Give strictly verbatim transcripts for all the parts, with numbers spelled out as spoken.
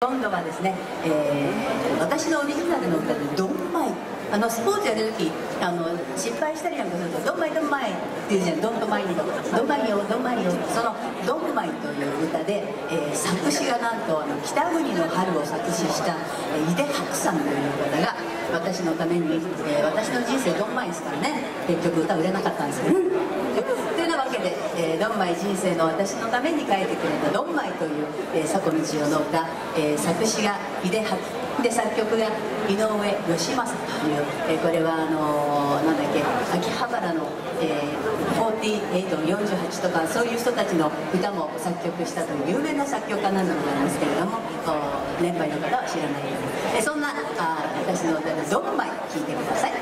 今度はですね、えー、私のオリジナルの歌で「ドンマイ」、あのスポーツやるときあの失敗したりなんかすると「ドンマイドンマイ」って言うじゃん。ドンとマイよ、ドンマイよ、ドンマイよ。その「ドンマイ」という歌で、えー、作詞がなんとあの北国の春を作詞した、えー、井出白さんという方が私のために、えー、私の人生ドンマイですからね、結局歌売れなかったんですけど、ね、というようなわけで、えー、ドンマイ人生の私のために書いてくれた「ドンマイ」という、えー、迫道代の歌、えー、作詞が井出白で、作曲が井上義正という、えー、これはあのー、なんだっけ、秋葉原の、えー、フォーティーエイトのよんじゅうはちとかそういう人たちの歌も作曲したという有名な作曲家なんでございますけれども、年配の方は知らないように、えー、そんなあ私の歌で「ドンマイ」聴いてください。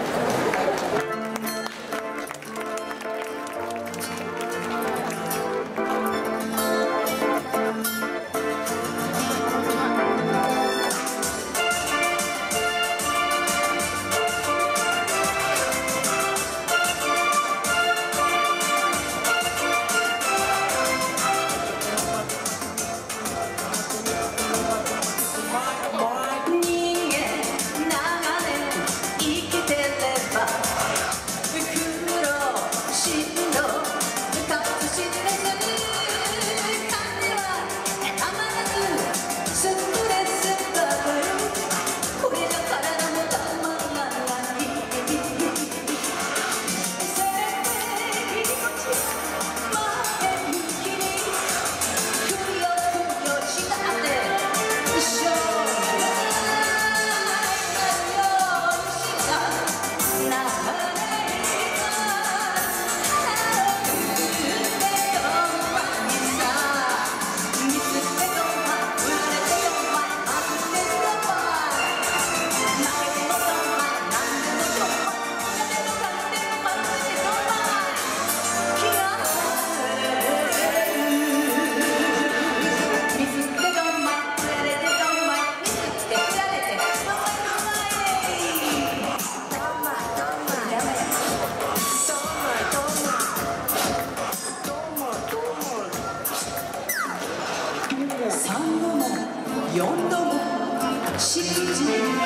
さんどもよんどもしちじ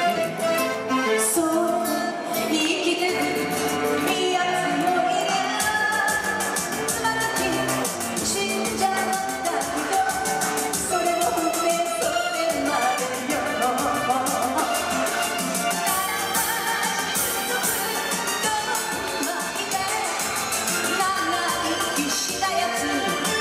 そう生きてるやつもいりゃつまらき死んじゃったけどそれも運命それまでよ長生きしたやつ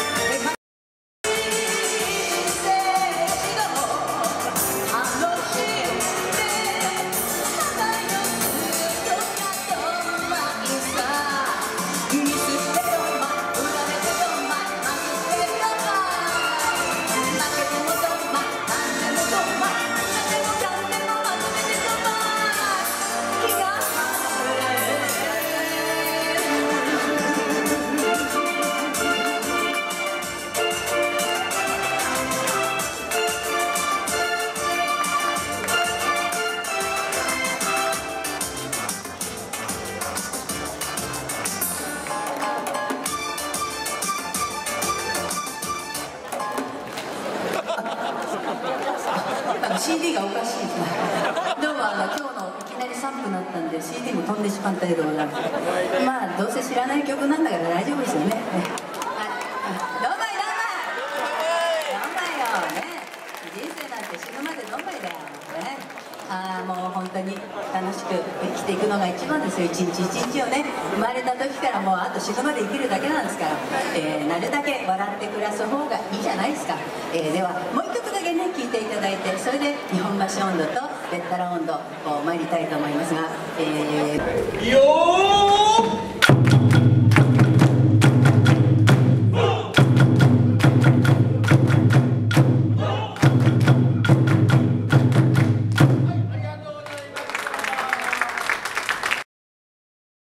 シーディー がおかしいですね。どうもあの今日のいきなりさんぷんだったんで シーディー も飛んでしまったようでございます。まあどうせ知らない曲なんだから大丈夫ですよね。はい、どんまいどんまいどんまいよね。人生なんて死ぬまでどんまいだよね。ああもう本当に楽しく生きていくのが一番ですよ。一日一日をね、生まれた時からもうあと死ぬまで生きるだけなんですから、えー、なるだけ笑って暮らす方がいいじゃないですか。えー、ではもう一曲だけね聴いていただいて、それで日本橋音頭とべったら音頭を参りたいと思いますが、えー、 よー